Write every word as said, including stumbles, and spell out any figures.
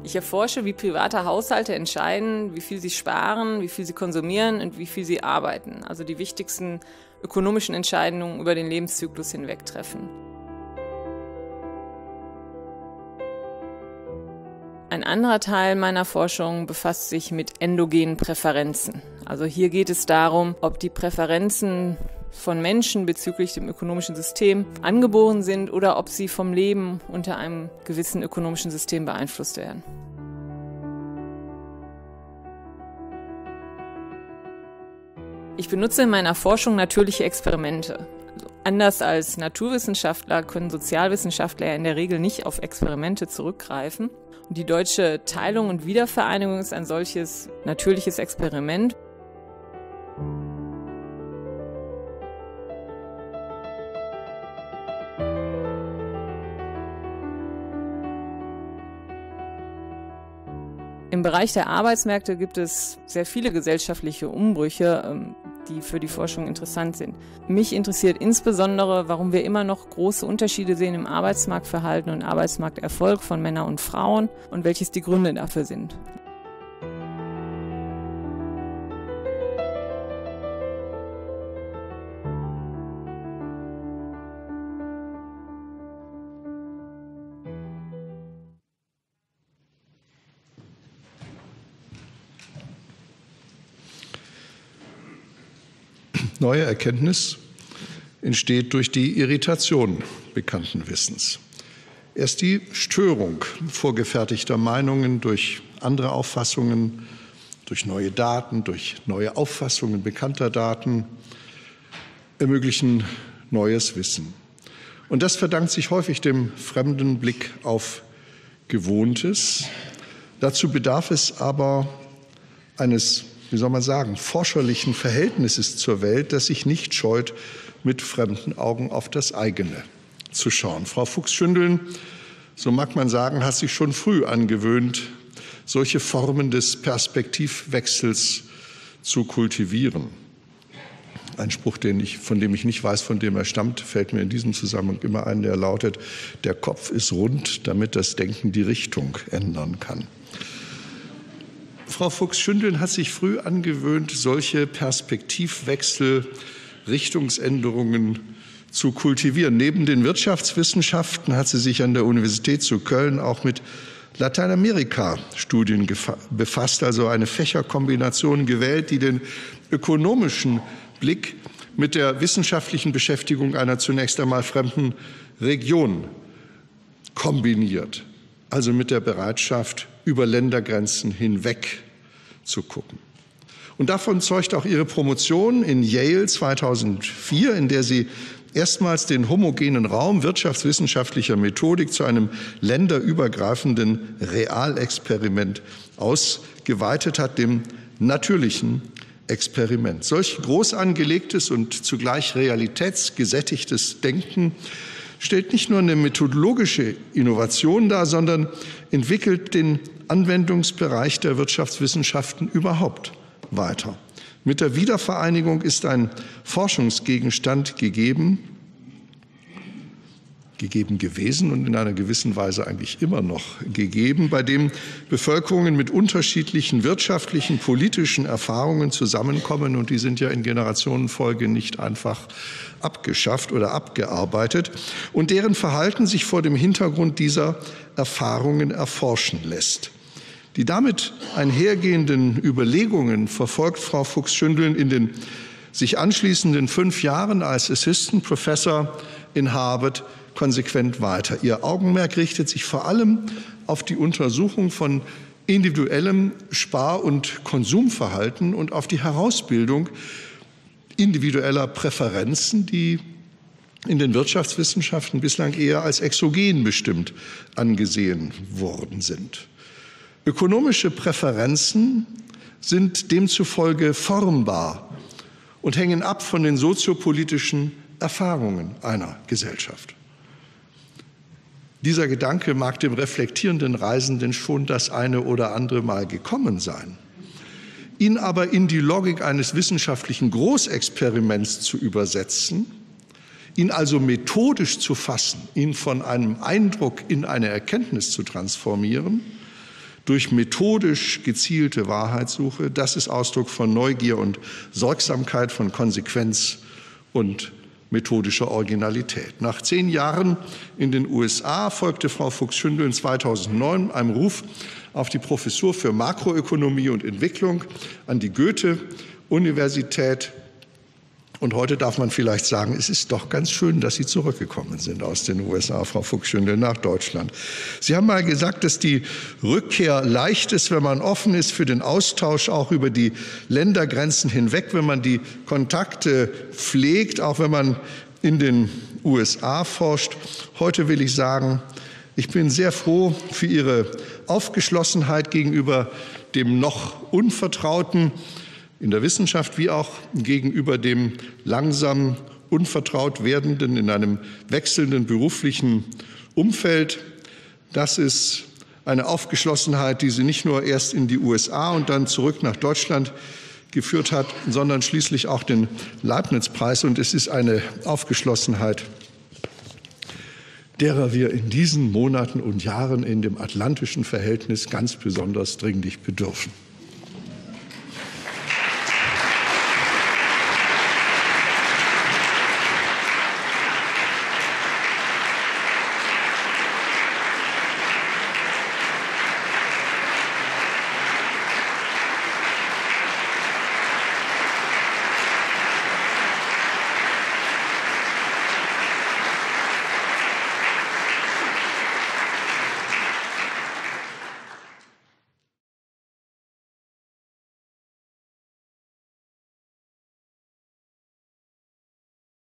Ich erforsche, wie private Haushalte entscheiden, wie viel sie sparen, wie viel sie konsumieren und wie viel sie arbeiten, also die wichtigsten ökonomischen Entscheidungen über den Lebenszyklus hinweg treffen. Ein anderer Teil meiner Forschung befasst sich mit endogenen Präferenzen. Also hier geht es darum, ob die Präferenzen von Menschen bezüglich dem ökonomischen System angeboren sind oder ob sie vom Leben unter einem gewissen ökonomischen System beeinflusst werden. Ich benutze in meiner Forschung natürliche Experimente. Also anders als Naturwissenschaftler können Sozialwissenschaftler in der Regel nicht auf Experimente zurückgreifen. Und die deutsche Teilung und Wiedervereinigung ist ein solches natürliches Experiment. Im Bereich der Arbeitsmärkte gibt es sehr viele gesellschaftliche Umbrüche, die für die Forschung interessant sind. Mich interessiert insbesondere, warum wir immer noch große Unterschiede sehen im Arbeitsmarktverhalten und Arbeitsmarkterfolg von Männern und Frauen und welches die Gründe dafür sind. Neue Erkenntnis entsteht durch die Irritation bekannten Wissens. Erst die Störung vorgefertigter Meinungen durch andere Auffassungen, durch neue Daten, durch neue Auffassungen bekannter Daten ermöglichen neues Wissen. Und das verdankt sich häufig dem fremden Blick auf Gewohntes. Dazu bedarf es aber eines, wie soll man sagen, forscherlichen Verhältnisses zur Welt, das sich nicht scheut, mit fremden Augen auf das eigene zu schauen. Frau Fuchs-Schündeln, so mag man sagen, hat sich schon früh angewöhnt, solche Formen des Perspektivwechsels zu kultivieren. Ein Spruch, den ich, von dem ich nicht weiß, von dem er stammt, fällt mir in diesem Zusammenhang immer ein, der lautet: Der Kopf ist rund, damit das Denken die Richtung ändern kann. Frau Fuchs-Schündeln hat sich früh angewöhnt, solche Perspektivwechsel, Richtungsänderungen zu kultivieren. Neben den Wirtschaftswissenschaften hat sie sich an der Universität zu Köln auch mit Lateinamerika-Studien befasst, also eine Fächerkombination gewählt, die den ökonomischen Blick mit der wissenschaftlichen Beschäftigung einer zunächst einmal fremden Region kombiniert, also mit der Bereitschaft, über Ländergrenzen hinweg zu gucken. Und davon zeugt auch ihre Promotion in Yale zweitausendvier, in der sie erstmals den homogenen Raum wirtschaftswissenschaftlicher Methodik zu einem länderübergreifenden Realexperiment ausgeweitet hat, dem natürlichen Experiment. Solch groß angelegtes und zugleich realitätsgesättigtes Denken stellt nicht nur eine methodologische Innovation dar, sondern entwickelt den Anwendungsbereich der Wirtschaftswissenschaften überhaupt weiter. Mit der Wiedervereinigung ist ein Forschungsgegenstand gegeben, gegeben gewesen und in einer gewissen Weise eigentlich immer noch gegeben, bei dem Bevölkerungen mit unterschiedlichen wirtschaftlichen, politischen Erfahrungen zusammenkommen, und die sind ja in Generationenfolge nicht einfach abgeschafft oder abgearbeitet, und deren Verhalten sich vor dem Hintergrund dieser Erfahrungen erforschen lässt. Die damit einhergehenden Überlegungen verfolgt Frau Fuchs-Schündeln in den sich anschließenden fünf Jahren als Assistant Professor in Harvard konsequent weiter. Ihr Augenmerk richtet sich vor allem auf die Untersuchung von individuellem Spar- und Konsumverhalten und auf die Herausbildung individueller Präferenzen, die in den Wirtschaftswissenschaften bislang eher als exogen bestimmt angesehen worden sind. Ökonomische Präferenzen sind demzufolge formbar und hängen ab von den soziopolitischen Erfahrungen einer Gesellschaft. Dieser Gedanke mag dem reflektierenden Reisenden schon das eine oder andere Mal gekommen sein. Ihn aber in die Logik eines wissenschaftlichen Großexperiments zu übersetzen, ihn also methodisch zu fassen, ihn von einem Eindruck in eine Erkenntnis zu transformieren, durch methodisch gezielte Wahrheitssuche. Das ist Ausdruck von Neugier und Sorgsamkeit, von Konsequenz und methodischer Originalität. Nach zehn Jahren in den U S A folgte Frau Fuchs-Schündel zweitausendneun einem Ruf auf die Professur für Makroökonomie und Entwicklung an die Goethe-Universität. Und heute darf man vielleicht sagen, es ist doch ganz schön, dass Sie zurückgekommen sind aus den U S A, Frau Fuchs-Schündel, nach Deutschland. Sie haben mal gesagt, dass die Rückkehr leicht ist, wenn man offen ist für den Austausch, auch über die Ländergrenzen hinweg, wenn man die Kontakte pflegt, auch wenn man in den U S A forscht. Heute will ich sagen, ich bin sehr froh für Ihre Aufgeschlossenheit gegenüber dem noch Unvertrauten, in der Wissenschaft wie auch gegenüber dem langsam unvertraut werdenden, in einem wechselnden beruflichen Umfeld. Das ist eine Aufgeschlossenheit, die Sie nicht nur erst in die U S A und dann zurück nach Deutschland geführt hat, sondern schließlich auch den Leibniz-Preis. Und es ist eine Aufgeschlossenheit, derer wir in diesen Monaten und Jahren in dem atlantischen Verhältnis ganz besonders dringlich bedürfen.